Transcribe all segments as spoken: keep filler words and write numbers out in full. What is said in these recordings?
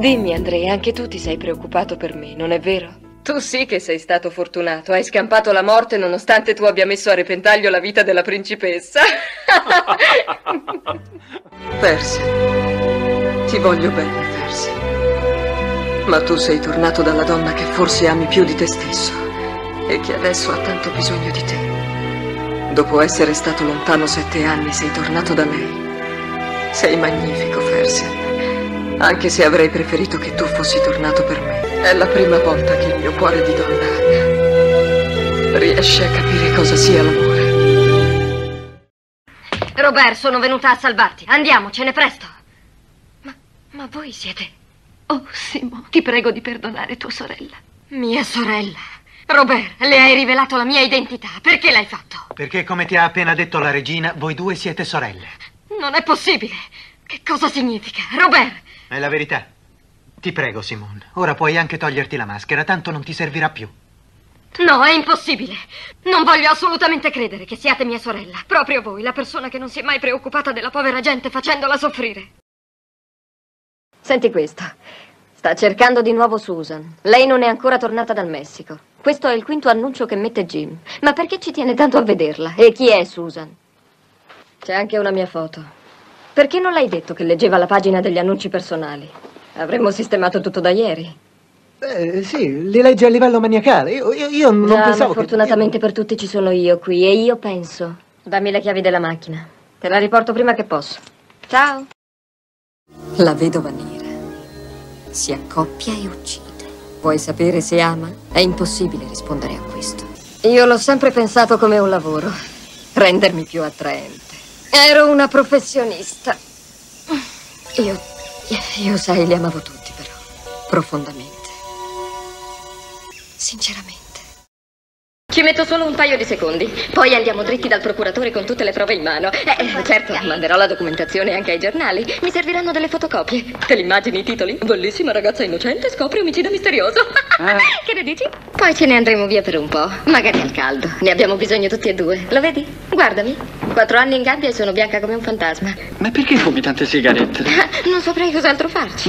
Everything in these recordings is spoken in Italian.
Dimmi, Andrea, anche tu ti sei preoccupato per me, non è vero? Tu sì che sei stato fortunato, hai scampato la morte nonostante tu abbia messo a repentaglio la vita della principessa. Percy, ti voglio bene, Percy. Ma tu sei tornato dalla donna che forse ami più di te stesso e che adesso ha tanto bisogno di te. Dopo essere stato lontano sette anni, sei tornato da lei. Sei magnifico, Percy. Anche se avrei preferito che tu fossi tornato per me. È la prima volta che il mio cuore di donna riesce a capire cosa sia l'amore. Robert, sono venuta a salvarti. Andiamocene presto. Ma, ma voi siete... Oh, Simon, ti prego di perdonare tua sorella. Mia sorella? Robert, le hai rivelato la mia identità. Perché l'hai fatto? Perché, come ti ha appena detto la regina, voi due siete sorelle. Non è possibile. Che cosa significa? Robert! È la verità. Ti prego, Simone. Ora puoi anche toglierti la maschera, tanto non ti servirà più. No, è impossibile. Non voglio assolutamente credere che siate mia sorella. Proprio voi, la persona che non si è mai preoccupata della povera gente facendola soffrire. Senti questo. Sta cercando di nuovo Susan. Lei non è ancora tornata dal Messico. Questo è il quinto annuncio che mette Jim. Ma perché ci tiene tanto a vederla? E chi è Susan? C'è anche una mia foto. Perché non l'hai detto che leggeva la pagina degli annunci personali? Avremmo sistemato tutto da ieri. Eh, sì, li legge a livello maniacale. Io, io, io non Già, pensavo ma fortunatamente che... per tutti ci sono io qui. E io penso. Dammi le chiavi della macchina. Te la riporto prima che posso. Ciao. La vedo venire. Si accoppia e uccide. Vuoi sapere se ama? È impossibile rispondere a questo. Io l'ho sempre pensato come un lavoro. Rendermi più attraente. Ero una professionista. Io, io sai, li amavo tutti, però. Profondamente. Sinceramente. Ci metto solo un paio di secondi. Poi andiamo dritti dal procuratore con tutte le prove in mano. Eh, certo, manderò la documentazione anche ai giornali. Mi serviranno delle fotocopie. Te l'immagini i titoli? Bellissima ragazza innocente scopre omicidio misterioso. Ah. Che ne dici? Poi ce ne andremo via per un po'. Magari al caldo. Ne abbiamo bisogno tutti e due. Lo vedi? Guardami. Quattro anni in gabbia e sono bianca come un fantasma. Ma perché fumi tante sigarette? Non saprei cos'altro farci.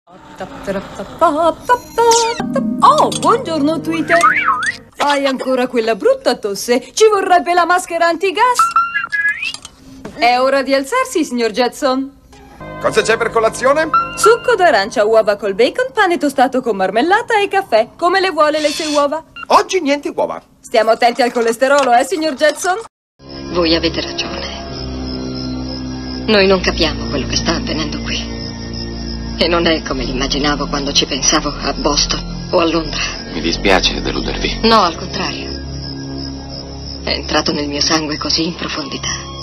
Oh, buongiorno Twitter. Hai ancora quella brutta tosse? Ci vorrebbe la maschera antigas? È ora di alzarsi, signor Jetson. Cosa c'è per colazione? Succo d'arancia, uova col bacon, pane tostato con marmellata e caffè. Come le vuole le sue uova? Oggi niente uova. Stiamo attenti al colesterolo, eh, signor Jetson? Voi avete ragione. Noi non capiamo quello che sta avvenendo qui. E non è come l'immaginavo quando ci pensavo a Boston o a Londra. Mi dispiace deludervi. No, al contrario. È entrato nel mio sangue così in profondità.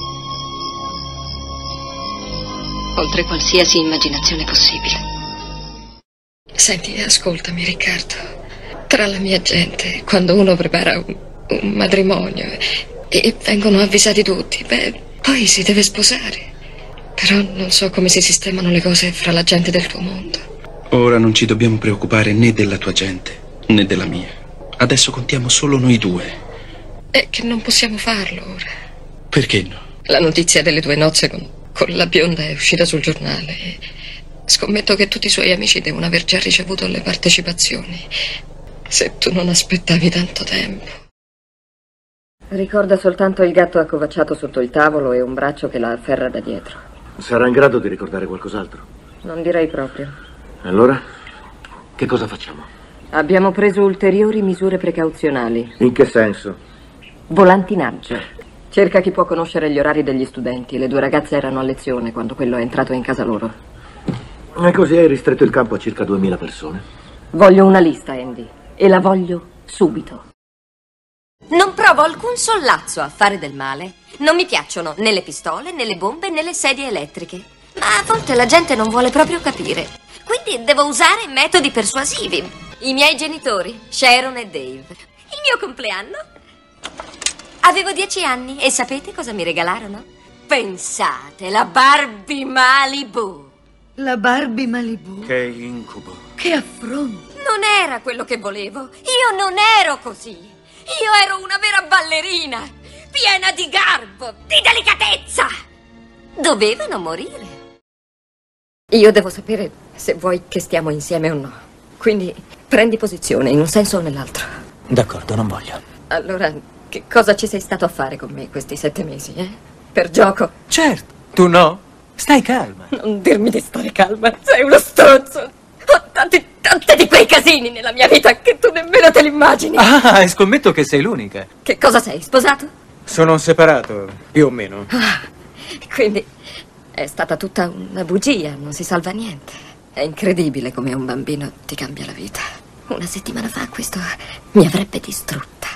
Oltre qualsiasi immaginazione possibile. Senti, ascoltami, Riccardo. Tra la mia gente, quando uno prepara un, un matrimonio e, e vengono avvisati tutti, beh, poi si deve sposare. Però non so come si sistemano le cose fra la gente del tuo mondo. Ora non ci dobbiamo preoccupare né della tua gente, né della mia. Adesso contiamo solo noi due. È che non possiamo farlo ora. Perché no? La notizia delle tue nozze con, con la bionda è uscita sul giornale. E scommetto che tutti i suoi amici devono aver già ricevuto le partecipazioni. Se tu non aspettavi tanto tempo. Ricorda soltanto il gatto accovacciato sotto il tavolo e un braccio che la afferra da dietro. Sarà in grado di ricordare qualcos'altro? Non direi proprio. Allora, che cosa facciamo? Abbiamo preso ulteriori misure precauzionali. In che senso? Volantinaggio. Cerca chi può conoscere gli orari degli studenti. Le due ragazze erano a lezione quando quello è entrato in casa loro. E così hai ristretto il campo a circa duemila persone? Voglio una lista, Andy. E la voglio subito. Non provo alcun sollazzo a fare del male. Non mi piacciono né le pistole, né le bombe, né le sedie elettriche. Ma a volte la gente non vuole proprio capire. Quindi devo usare metodi persuasivi. I miei genitori, Sharon e Dave. Il mio compleanno? Avevo dieci anni e sapete cosa mi regalarono? Pensate, la Barbie Malibu. La Barbie Malibu? Che incubo. Che affronto. Non era quello che volevo. Io non ero così. Io ero una vera ballerina, piena di garbo, di delicatezza. Dovevano morire. Io devo sapere se vuoi che stiamo insieme o no. Quindi prendi posizione in un senso o nell'altro. D'accordo, non voglio. Allora, che cosa ci sei stato a fare con me questi sette mesi, eh? Per gioco? Certo, tu no? Stai calma. Non dirmi di stare calma, sei uno stronzo. Ho tanti, tanti di quei casini nella mia vita che tu nemmeno te li immagini. Ah, e scommetto che sei l'unica. Che cosa sei, sposato? Sono separato, più o meno. Ah, quindi è stata tutta una bugia, non si salva niente. È incredibile come un bambino ti cambia la vita. Una settimana fa questo mi avrebbe distrutta.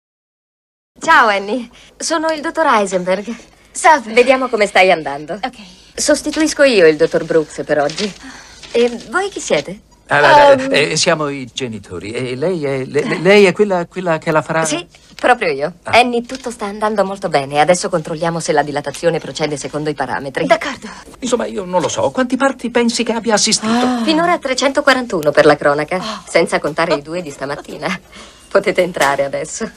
Ciao Annie, sono il dottor Heisenberg. Salve. Vediamo come stai andando. Ok. Sostituisco io il dottor Brooks per oggi. E voi chi siete? Allora, Um, eh, siamo i genitori. E lei è, le- lei è quella, quella che la farà? Sì, proprio io. Ah. Annie, tutto sta andando molto bene. Adesso controlliamo se la dilatazione procede secondo i parametri. D'accordo. Insomma, io non lo so. Quanti parti pensi che abbia assistito? Finora trecentoquarantuno per la cronaca, senza contare i due di stamattina. Potete entrare adesso.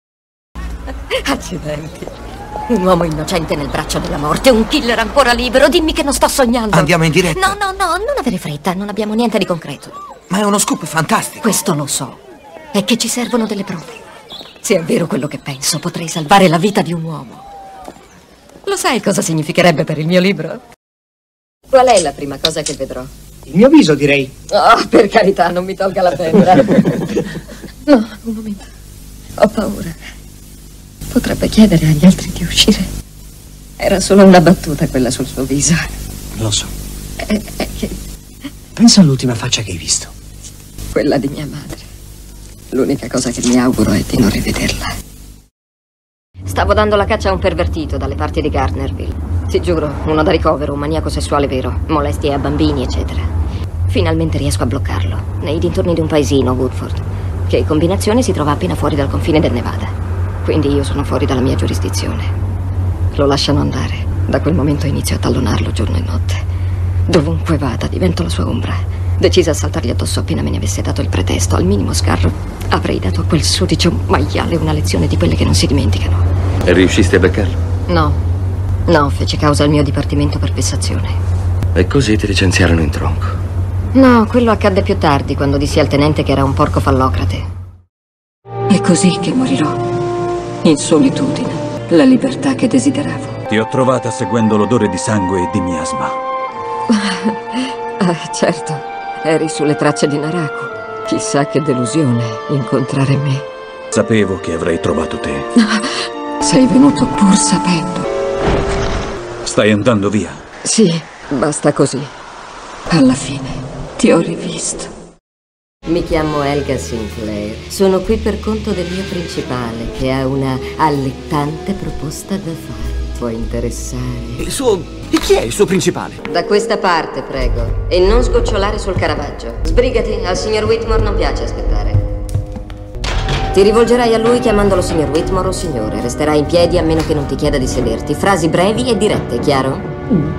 Accidenti. Un uomo innocente nel braccio della morte, un killer ancora libero. Dimmi che non sto sognando. Andiamo in diretta? No, no, no, non avere fretta, non abbiamo niente di concreto. Ma è uno scoop fantastico. Questo lo so. È che ci servono delle prove. Se è vero quello che penso, potrei salvare la vita di un uomo. Lo sai cosa significherebbe per il mio libro? Qual è la prima cosa che vedrò? Il mio viso, direi. Oh, per carità, non mi tolga la penna. No, un momento. Ho paura. Potrebbe chiedere agli altri di uscire. Era solo una battuta quella sul suo viso. Lo so. È, è che... Pensa all'ultima faccia che hai visto. Quella di mia madre. L'unica cosa che mi auguro è di non rivederla. Stavo dando la caccia a un pervertito dalle parti di Gardnerville. Ti giuro, uno da ricovero, un maniaco sessuale vero, molestie a bambini, eccetera. Finalmente riesco a bloccarlo, nei dintorni di un paesino, Woodford, che in combinazione si trova appena fuori dal confine del Nevada. Quindi io sono fuori dalla mia giurisdizione. Lo lasciano andare. Da quel momento inizio a tallonarlo giorno e notte. Dovunque vada, divento la sua ombra. Decisa a saltargli addosso appena me ne avesse dato il pretesto. Al minimo scarro avrei dato a quel sudicio maiale una lezione di quelle che non si dimenticano. E riusciste a beccarlo? No, no, fece causa al mio dipartimento per vessazione. E così ti licenziarono in tronco. No, quello accadde più tardi, quando dissi al tenente che era un porco fallocrate. È così che morirò. In solitudine, la libertà che desideravo. Ti ho trovata seguendo l'odore di sangue e di miasma. Ah, certo, eri sulle tracce di Naraku. Chissà che delusione incontrare me. Sapevo che avrei trovato te. Sei venuto pur sapendo. Stai andando via. Sì, basta così. Alla fine ti ho rivisto. Mi chiamo Helga Sinclair. Sono qui per conto del mio principale, che ha una allettante proposta da fare. Può interessare. Il suo... E chi è il suo principale? Da questa parte, prego. E non sgocciolare sul Caravaggio. Sbrigati, al signor Whitmore non piace aspettare. Ti rivolgerai a lui chiamandolo signor Whitmore o signore. Resterai in piedi a meno che non ti chieda di sederti. Frasi brevi e dirette, chiaro? Mm.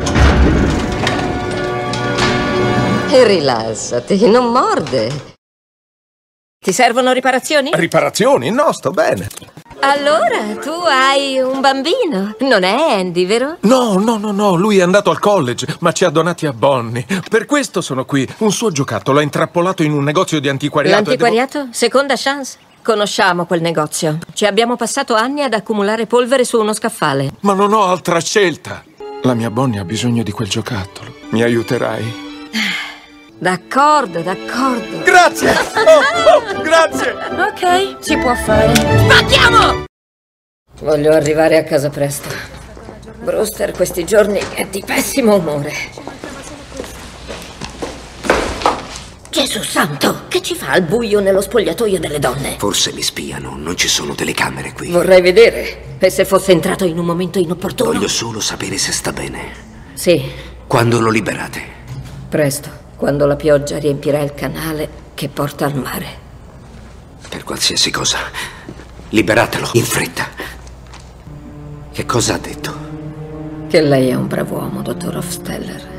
E rilassati, non morde. Ti servono riparazioni? Riparazioni? No, sto bene. Allora, tu hai un bambino. Non è Andy, vero? No, no, no, no, lui è andato al college, ma ci ha donati a Bonnie. Per questo sono qui. Un suo giocattolo è intrappolato in un negozio di antiquariato. L'antiquariato? Devo... Seconda chance? Conosciamo quel negozio. Ci abbiamo passato anni ad accumulare polvere su uno scaffale. Ma non ho altra scelta. La mia Bonnie ha bisogno di quel giocattolo. Mi aiuterai? D'accordo, d'accordo. Grazie! Oh, oh, grazie! Ok, si può fare. Spacchiamo! Voglio arrivare a casa presto. Brewster questi giorni è di pessimo umore. Gesù santo, che ci fa al buio nello spogliatoio delle donne? Forse li spiano, non ci sono telecamere qui. Vorrei vedere. E se fosse entrato in un momento inopportuno? Voglio solo sapere se sta bene. Sì. Quando lo liberate? Presto. Quando la pioggia riempirà il canale che porta al mare. Per qualsiasi cosa, liberatelo, in fretta. Che cosa ha detto? Che lei è un brav'uomo, dottor Hofsteller.